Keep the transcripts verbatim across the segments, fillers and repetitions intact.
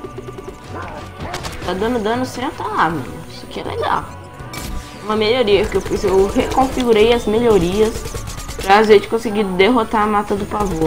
Tá dando dano sem atalar, mano. Isso aqui é legal. Uma melhoria que eu fiz, eu reconfigurei as melhorias pra a gente conseguir derrotar a mata do pavor.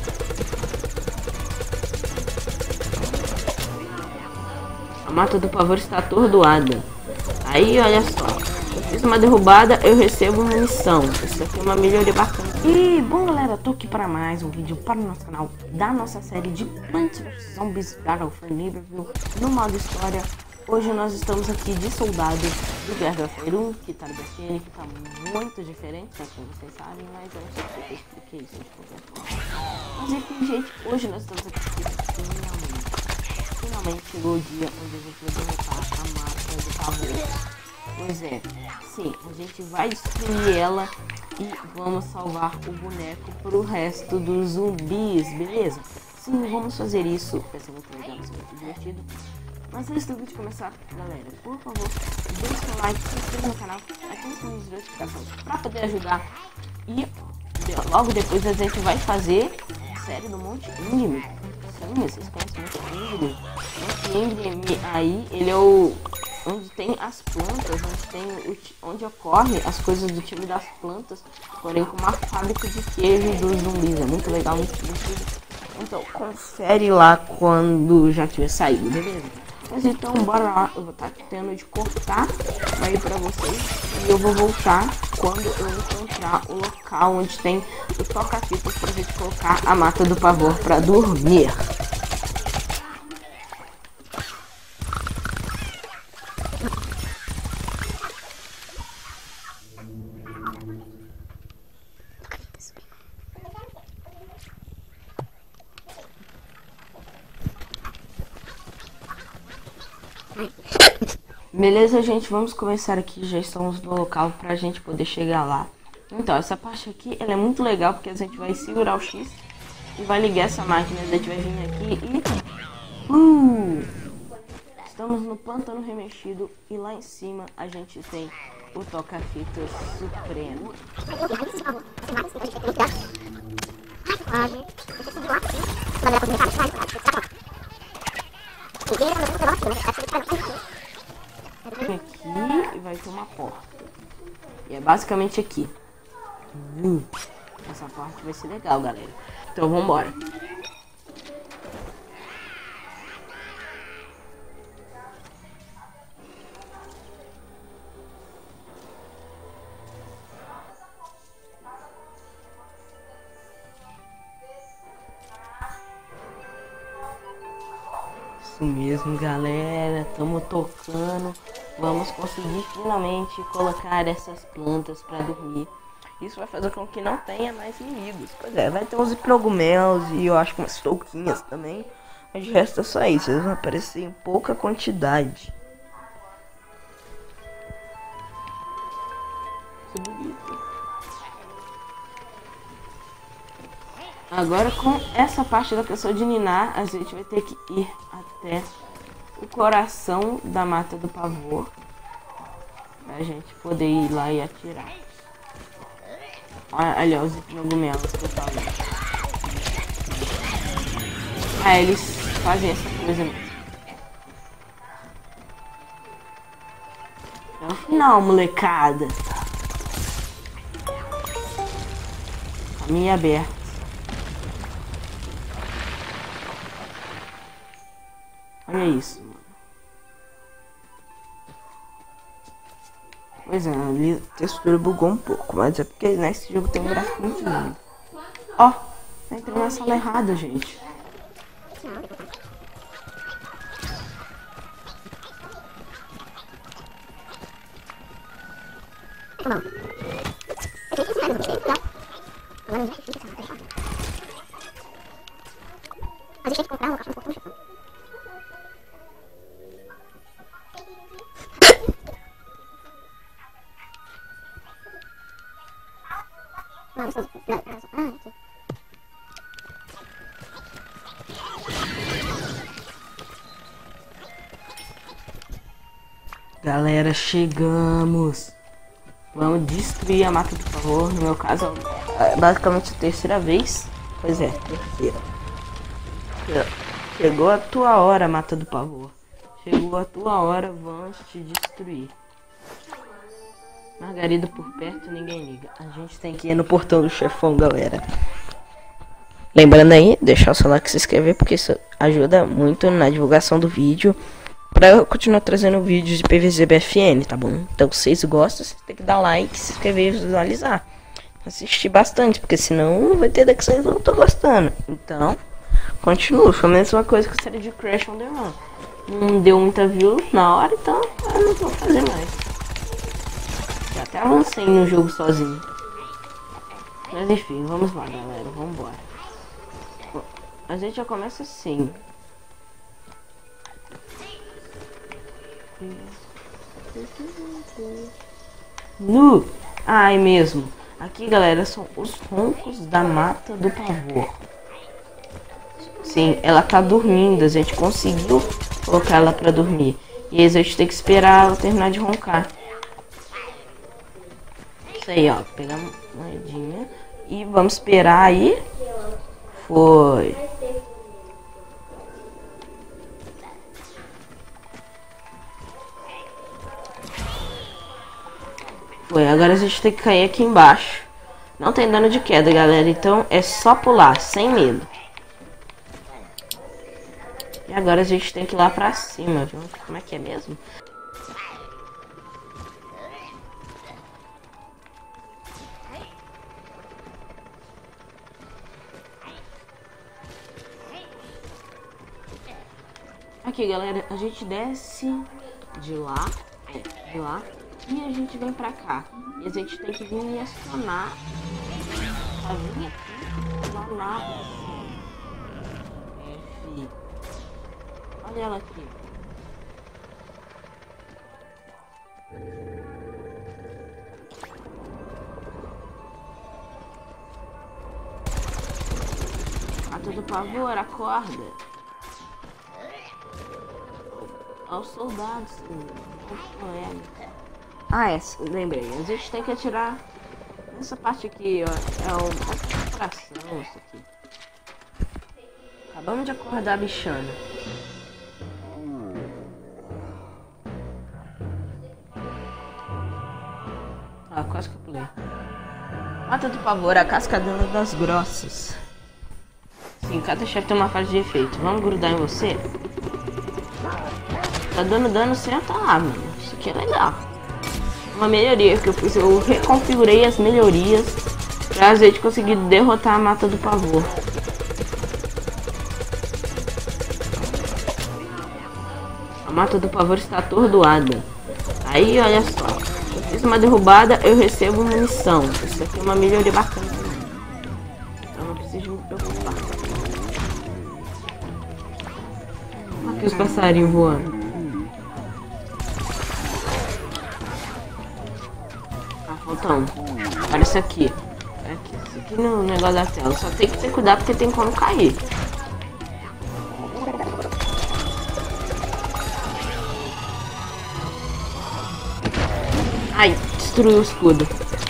A mata do pavor está atordoada. Aí, olha só. Eu fiz uma derrubada, eu recebo munição. Isso aqui é uma melhoria bacana. E, bom, galera, tô aqui para mais um vídeo para o nosso canal da nossa série de Plants versus. Zombies Battlefield Libreville no modo história. Hoje nós estamos aqui de soldados do Guerra da Fire um, que tá no B S N, que tá muito diferente, né, como vocês sabem, mas eu não sei se eu expliquei isso de qualquer forma. Mas enfim, gente, hoje nós estamos aqui finalmente. Finalmente chegou o dia onde a gente vai derrotar a mata do pavor. Pois é, sim, a gente vai destruir ela e vamos salvar o boneco pro resto dos zumbis, beleza? Sim, vamos fazer isso, vai ser muito legal, vai ser muito divertido. Mas antes do vídeo começar, galera, por favor, deixe seu like, se inscreva no canal, ative o sininho de notificações para poder ajudar. E logo depois a gente vai fazer a série do Monte Íngreme. Sim, vocês conhecem o Monte Íngreme? Monte Íngreme aí, ele é o... onde tem as plantas, onde, tem o, onde ocorre as coisas do time das plantas, porém com uma fábrica de queijo dos zumbis. É muito legal, muito divertido. Então confere lá quando já tiver saído, beleza? Mas então bora lá, eu vou estar tendo de cortar aí pra vocês e eu vou voltar quando eu encontrar o local onde tem o toca-fitas pra gente colocar a mata do pavor pra dormir. Beleza, gente, vamos começar aqui, já estamos no local pra gente poder chegar lá. Então, essa parte aqui, ela é muito legal, porque a gente vai segurar o X e vai ligar essa máquina, a gente vai vir aqui e... Uh! Estamos no pântano remexido e lá em cima a gente tem o toca-fitas supremo. Aqui e vai ter uma porta. E é basicamente aqui. Hum, essa parte vai ser legal, galera. Então vambora. Isso mesmo, galera, estamos tocando. Vamos conseguir finalmente colocar essas plantas para dormir. Isso vai fazer com que não tenha mais inimigos. Pois é, vai ter uns progumelos e eu acho que umas touquinhas também. Mas de resto é só isso, eles vão aparecer em pouca quantidade. Que bonito. Agora com essa parte da pessoa de ninar, a gente vai ter que ir até o coração da mata do pavor pra gente poder ir lá e atirar. Olha, olha os cogumelos que eu falei. Ah, eles fazem essa coisa mesmo. É o final, molecada. Caminho aberto. Olha isso, mano. Pois é, ali a textura bugou um pouco, mas é porque nesse jogo tem um gráfico muito lindo. Ó, tá entrando na sala errada, gente. Galera, chegamos. Vamos destruir a mata do pavor. No meu caso, é basicamente a terceira vez. Pois é, terceira. Chegou a tua hora, mata do pavor. Chegou a tua hora, vamos te destruir. Margarida por perto, ninguém liga. A gente tem que ir no portão do chefão, galera. Lembrando aí, deixar o seu like e se inscrever, porque isso ajuda muito na divulgação do vídeo. Pra eu continuar trazendo vídeos de P V Z B F N, tá bom? Então, se vocês gostam, vocês tem que dar like, se inscrever e visualizar. Assistir bastante, porque senão não vai ter daqui que vocês não estão gostando. Então, continua. Foi a mesma coisa que a série de Crash on the Run. Não deu muita view na hora, então eu não vou fazer mais. Já até avancei no jogo sozinho. Mas enfim, vamos lá, galera. Vamos embora. A gente já começa assim. Nu! Ai, mesmo. Aqui, galera, são os roncos da mata do pavor. Sim, ela tá dormindo. A gente conseguiu colocar ela pra dormir. E aí a gente tem que esperar ela terminar de roncar. Isso aí, ó. Pegar uma moedinha. E vamos esperar aí. Foi. Foi, agora a gente tem que cair aqui embaixo. Não tem dano de queda, galera. Então é só pular, sem medo. E agora a gente tem que ir lá pra cima, viu? Como é que é mesmo? Aqui, galera, a gente desce de lá, de lá, e a gente vem pra cá. E a gente tem que vir acionar a vir aqui, lá, lá, F. Olha ela aqui. Mata do pavor, acorda. Aos soldados, ah, é, lembrei. A gente tem que atirar nessa parte aqui, ó. É uma fração isso aqui. Acabamos de acordar a bichana. Ah, quase que eu pulei. Mata do pavor, a cascadona das grossas. Sim, cada chefe tem uma fase de efeito. Vamos grudar em você? Tá dando dano sem atalar, mano. Isso aqui é legal. Uma melhoria que eu fiz. Eu reconfigurei as melhorias pra a gente conseguir derrotar a mata do pavor. A mata do pavor está atordoada. Aí, olha só. Eu fiz uma derrubada, eu recebo munição. Isso aqui é uma melhoria bacana também. Então não preciso me preocupar. Olha aqui os passarinhos voando. Então, olha isso aqui. aqui. Isso aqui no negócio da tela. Só tem que ter cuidado porque tem como cair. Ai, destruiu o escudo.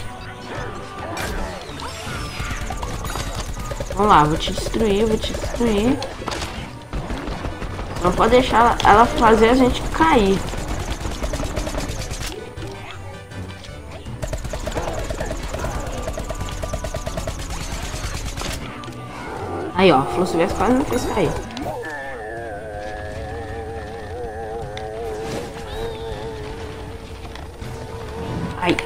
Vamos lá, vou te destruir, vou te destruir. Não pode deixar ela fazer a gente cair. Aí, ó, Flor Silvestre quase não fez cair. Aí.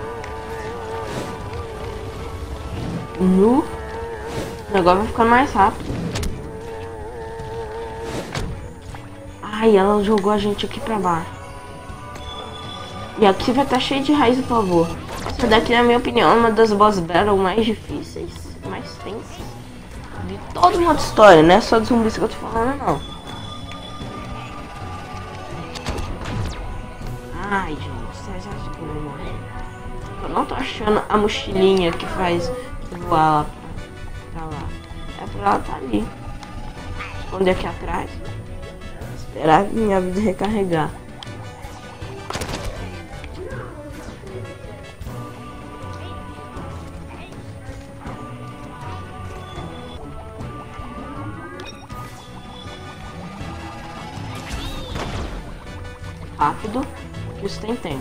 No. Agora vai ficando mais rápido. Ai, ela jogou a gente aqui pra baixo. E aqui vai estar cheio de raiz do pavor. Essa daqui, na minha opinião, é uma das boss battle mais difíceis, mais tensas de todo modo história, não é só de zumbis que eu tô falando, não. Ai, gente, vocês acham que eu vou morrer? Eu não tô achando a mochilinha que faz voar pra lá. É pra ela tá ali. Esconder aqui atrás. Esperar minha vida recarregar. rápido, isso tem tempo.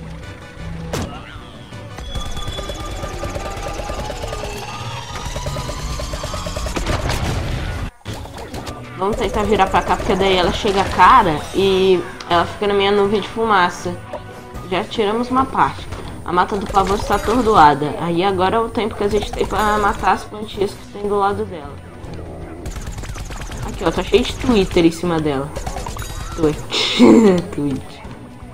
Vamos tentar virar pra cá, porque daí ela chega cara e ela fica na minha nuvem de fumaça. Já tiramos uma parte. A mata do pavor está atordoada. Aí agora é o tempo que a gente tem pra matar as plantinhas que tem do lado dela. Aqui, ó, tá cheio de Twitter em cima dela. Twitter. Twitter.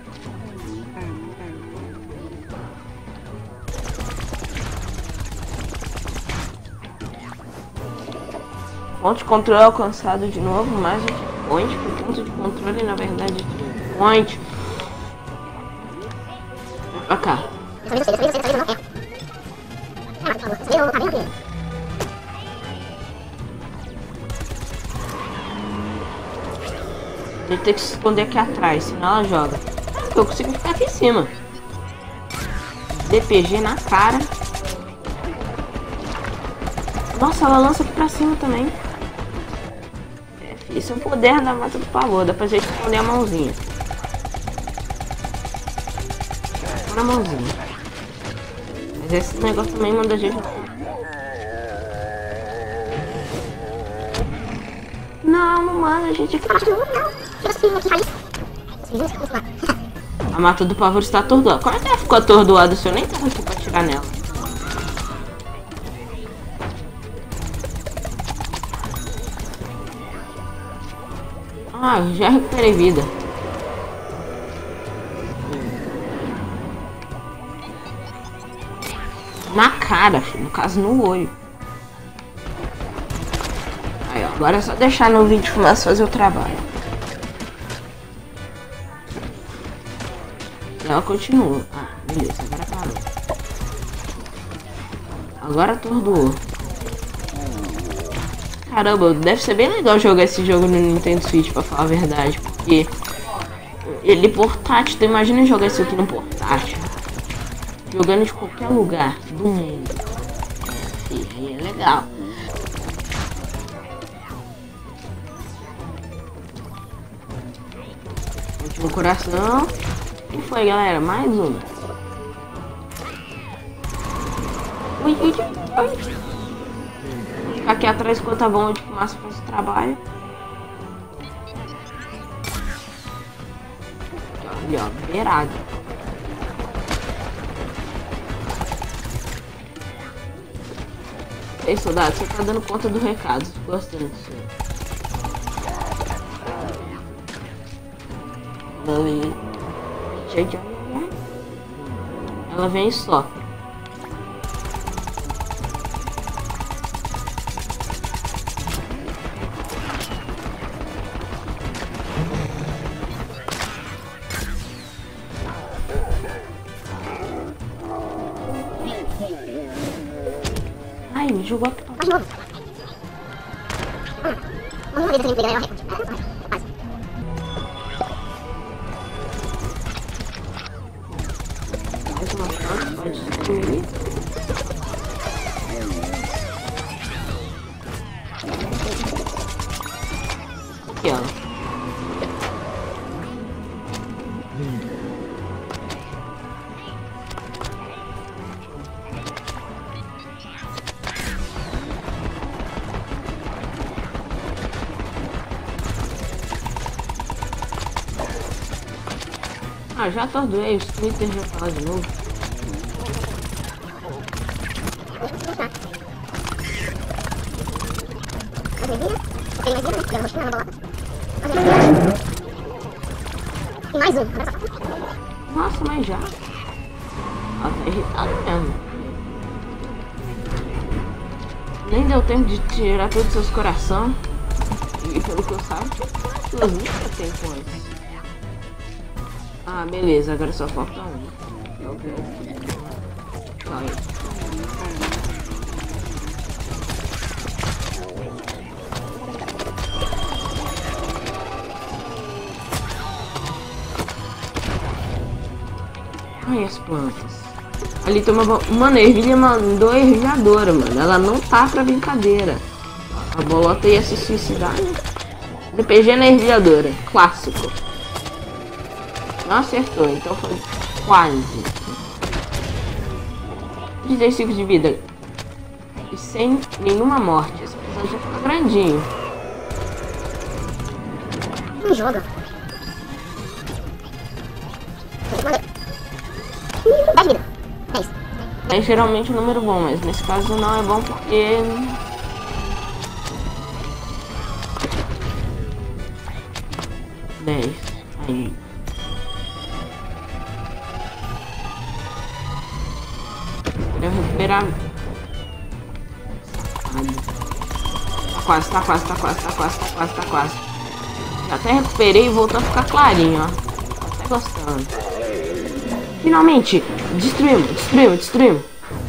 Ponto de controle alcançado de novo, mais um point, porque ponto de controle na verdade é point. Pra cá. Ele tem que se esconder aqui atrás, senão ela joga. Eu consigo ficar aqui em cima. D P G na cara. Nossa, ela lança aqui pra cima também. Isso é o poder da mata do pavor. Dá pra gente esconder a mãozinha. Na mãozinha. Mas esse negócio também manda a gente. Não, não manda a gente aqui. A mata do pavor está atordoada. Como é que ela ficou atordoada se eu nem tava aqui pra atirar nela? Ah, já recuperei vida. Na cara, filho. No caso, no olho. Aí, ó. Agora é só deixar no vídeo de fumaça fazer o trabalho. E ela continua. Ah, beleza. Agora parou. Agora atordoou. Caramba, deve ser bem legal jogar esse jogo no Nintendo Switch, pra falar a verdade. Porque ele portátil, então imagina jogar isso aqui no portátil. Jogando de qualquer lugar do mundo. E é legal. Último coração. O que foi, galera? Mais um. Ui, ui, ui. Ficar aqui atrás enquanto a bomba de fumaça faz o trabalho. Ali, ó, beirado. Ei, soldado, você tá dando conta do recado. Gostando disso. Ela vem. Ela vem só. Ai, me jogou aqui. Mais uma chance, pode destruir. Aqui, ó. Ah, já atordoei, os Twitter já falam de novo. Mais um. Nossa, mas já. Ela tá irritada mesmo. Nem deu tempo de tirar todos os seus corações. E pelo que eu saiba, suas nunca tem antes. Ah, beleza, agora só falta um. Vai. Ai, as plantas. Ali tem uma... Mano, a ervilha mandou a ervilhadora, mano. Ela não tá pra brincadeira. A bolota ia se suicidar, né? D P G na ervilhadora. Clássico. Não acertou, então foi quase. trinta e cinco de vida. E sem nenhuma morte. Esse episódio já fica grandinho. Não joga. dez vida. dez. É geralmente um número bom, mas nesse caso não é bom porque... dez. Aí. Eu recuperar. Tá quase, tá quase, tá quase, tá quase, tá quase, tá quase. Já até recuperei e voltou a ficar clarinho, ó. Tô até gostando. Finalmente! Destruímos, destruímos, destruímos.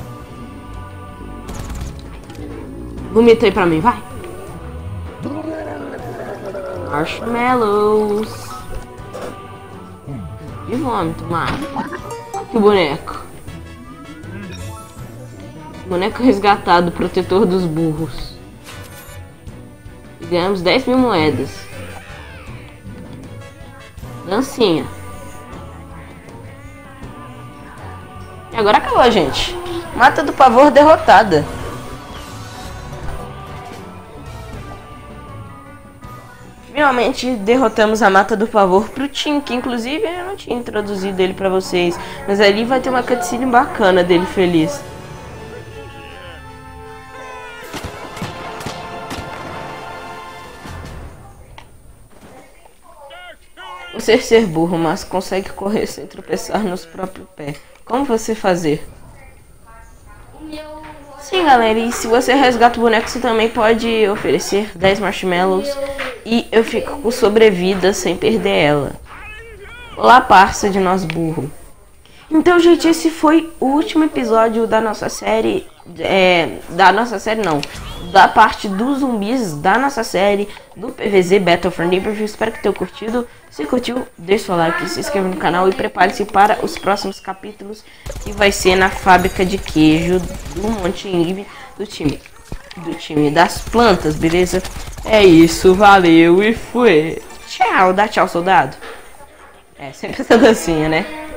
Vomita aí pra mim, vai! Marshmallows. E vômito, mano. Que boneco. Boneco resgatado, protetor dos burros. E ganhamos dez mil moedas. Dancinha. E agora acabou, gente. Mata do Pavor derrotada. Finalmente derrotamos a Mata do Pavor pro Tim, que inclusive eu não tinha introduzido ele pra vocês. Mas ali vai ter uma cutscene bacana dele feliz. Você ser burro, mas consegue correr sem tropeçar nos próprios pés. Como você fazer? Sim, galera, e se você resgata o boneco, você também pode oferecer dez marshmallows e eu fico com sobrevida sem perder ela. Olá, parça de nós burro. Então, gente, esse foi o último episódio da nossa série, é, da nossa série não, da parte dos zumbis da nossa série do P V Z Battle for Neighborhood. Espero que tenham curtido. Se curtiu, deixe seu like, se inscreva no canal e prepare-se para os próximos capítulos, que vai ser na fábrica de queijo do Monte Ivy, do time do time das plantas, beleza? É isso, valeu e fui. Tchau, dá tchau, soldado. É sempre essa dancinha, né?